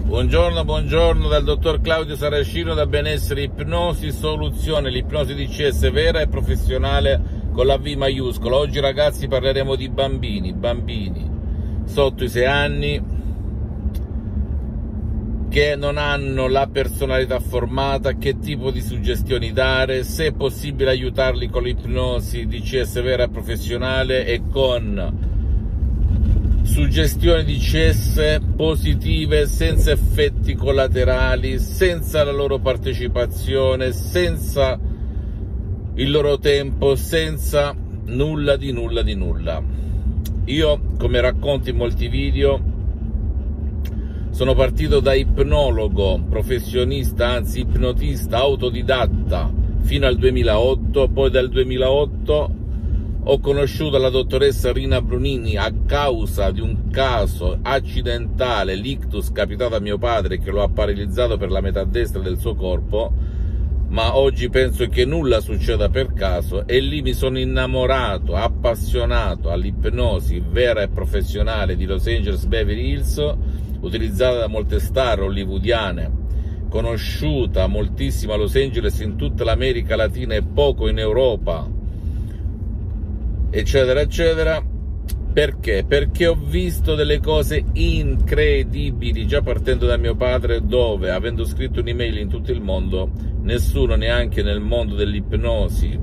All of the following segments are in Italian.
Buongiorno dal dottor Claudio Saracino da Benessere Ipnosi Soluzione, l'ipnosi DCS vera e professionale con la V maiuscola. Oggi ragazzi parleremo di bambini sotto i 6 anni che non hanno la personalità formata, che tipo di suggestioni dare, se è possibile aiutarli con l'ipnosi DCS vera e professionale e con suggestioni DCS positive, senza effetti collaterali, senza la loro partecipazione, senza il loro tempo, senza nulla di nulla. Io, come racconto in molti video, sono partito da ipnologo, professionista, anzi ipnotista, autodidatta, fino al 2008, poi dal 2008 ho conosciuto la dottoressa Rina Brunini a causa di un caso accidentale, l'ictus capitato a mio padre che lo ha paralizzato per la metà destra del suo corpo, ma oggi penso che nulla succeda per caso e lì mi sono innamorato, appassionato all'ipnosi vera e professionale di Los Angeles Beverly Hills, utilizzata da molte star hollywoodiane, conosciuta moltissimo a Los Angeles, in tutta l'America Latina e poco in Europa, eccetera eccetera. Perché? Perché ho visto delle cose incredibili già partendo da mio padre, dove, avendo scritto un'email in tutto il mondo, nessuno, neanche nel mondo dell'ipnosi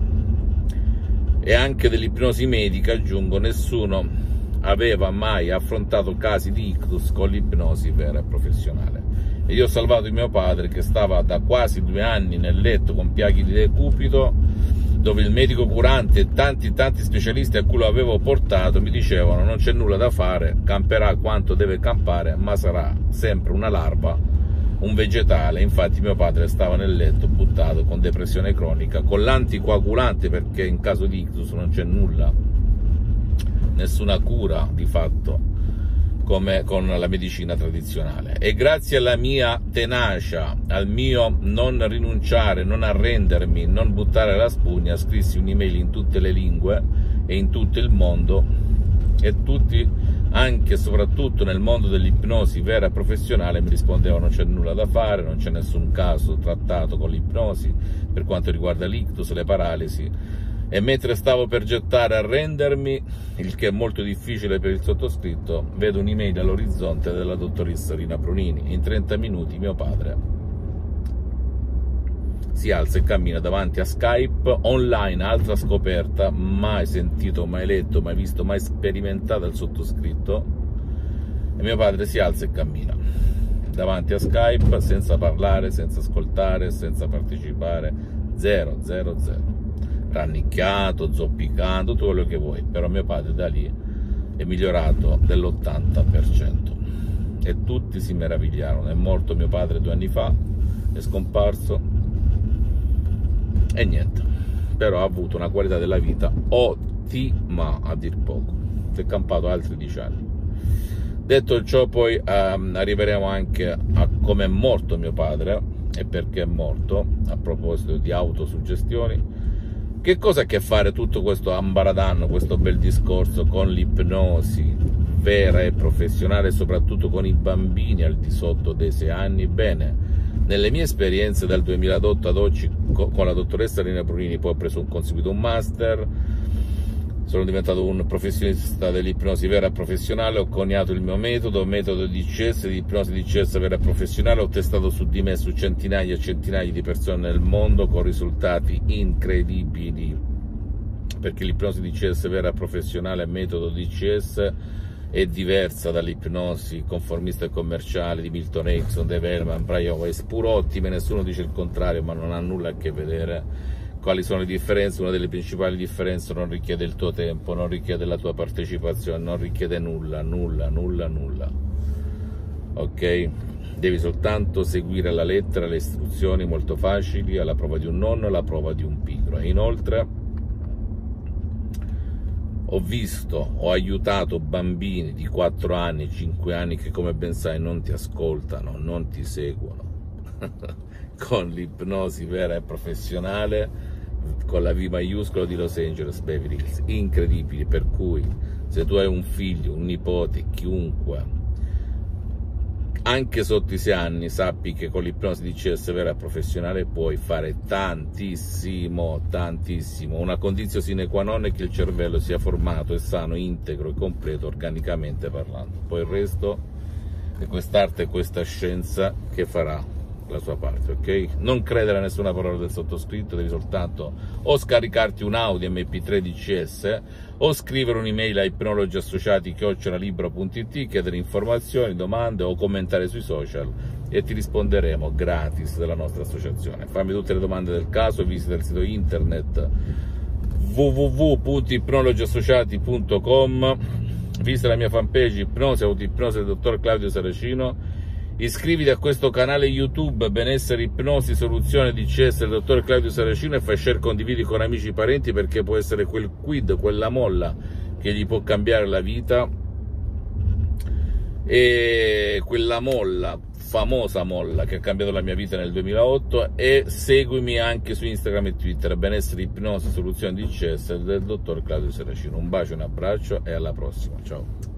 e anche dell'ipnosi medica, aggiungo, nessuno aveva mai affrontato casi di ictus con l'ipnosi vera e professionale. E io ho salvato mio padre, che stava da quasi 2 anni nel letto con piaghe di decubito, dove il medico curante e tanti specialisti a cui lo avevo portato mi dicevano: non c'è nulla da fare, camperà quanto deve campare, ma sarà sempre una larva, un vegetale. Infatti mio padre stava nel letto buttato con depressione cronica, con l'anticoagulante, perché in caso di ictus non c'è nulla, nessuna cura di fatto come con la medicina tradizionale. E grazie alla mia tenacia, al mio non rinunciare, non arrendermi, non buttare la spugna, scrissi un'email in tutte le lingue e in tutto il mondo, e tutti, anche e soprattutto nel mondo dell'ipnosi vera e professionale, mi rispondevano: non c'è nulla da fare, non c'è nessun caso trattato con l'ipnosi per quanto riguarda l'ictus, le paralisi. E mentre stavo per gettare a rendermi, il che è molto difficile per il sottoscritto, vedo un'email all'orizzonte della dottoressa Rina Brunini. In 30 minuti mio padre si alza e cammina davanti a Skype, online, altra scoperta, mai sentito, mai letto, mai visto, mai sperimentato dal sottoscritto. E mio padre si alza e cammina davanti a Skype, senza parlare, senza ascoltare, senza partecipare, zero, rannicchiato, zoppicando, tutto quello che vuoi, però mio padre da lì è migliorato dell'80%. E tutti si meravigliarono. È morto mio padre 2 anni fa, è scomparso e niente, però ha avuto una qualità della vita ottima a dir poco, si è campato altri 10 anni. Detto ciò, poi arriveremo anche a come è morto mio padre e perché è morto, a proposito di autosuggestioni. Che cosa ha a che fare tutto questo ambaradanno, questo bel discorso con l'ipnosi vera e professionale, soprattutto con i bambini al di sotto dei 6 anni? Bene, nelle mie esperienze dal 2008 ad oggi con la dottoressa Rina Brunini, poi ho conseguito un master, sono diventato un professionista dell'ipnosi vera e professionale, ho coniato il mio metodo DCS, di ipnosi DCS vera e professionale, ho testato su di me, su centinaia e centinaia di persone nel mondo, con risultati incredibili, perché l'ipnosi DCS vera e professionale, metodo DCS, è diversa dall'ipnosi conformista e commerciale di Milton Erickson, Dave Hellman, Brian Weiss, pur ottime, nessuno dice il contrario, ma non ha nulla a che vedere. Quali sono le differenze? Una delle principali differenze: non richiede il tuo tempo, non richiede la tua partecipazione, non richiede nulla. Ok? Devi soltanto seguire alla lettera le istruzioni molto facili, alla prova di un nonno, alla prova di un pigro. E inoltre ho aiutato bambini di 4 anni, 5 anni che, come ben sai, non ti ascoltano, non ti seguono con l'ipnosi vera e professionale, con la V maiuscola di Los Angeles Beverly Hills, incredibili. Per cui se tu hai un figlio, un nipote, chiunque anche sotto i 6 anni, sappi che con l'ipnosi DCS vera e professionale puoi fare tantissimo, tantissimo. Una condizione sine qua non è che il cervello sia formato e sano, integro e completo organicamente parlando. Poi il resto è quest'arte e questa scienza che farà la sua parte, ok? Non credere a nessuna parola del sottoscritto, devi soltanto scaricarti un audio MP3 DCS o scrivere un'email a ipnologiassociati@libro.it, chiedere informazioni, domande o commentare sui social e ti risponderemo gratis della nostra associazione. Fammi tutte le domande del caso, visita il sito internet www.ipnologiassociati.com, visita la mia fanpage Ipnosi del dottor Claudio Saracino. Iscriviti a questo canale YouTube Benessere Ipnosi Soluzione DCS del dottor Claudio Saracino e fai share, condividi con amici e parenti, perché può essere quel quid, quella molla che gli può cambiare la vita, e quella molla, famosa molla che ha cambiato la mia vita nel 2008. E seguimi anche su Instagram e Twitter Benessere Ipnosi Soluzione DCS del dottor Claudio Saracino. Un bacio, un abbraccio e alla prossima, ciao.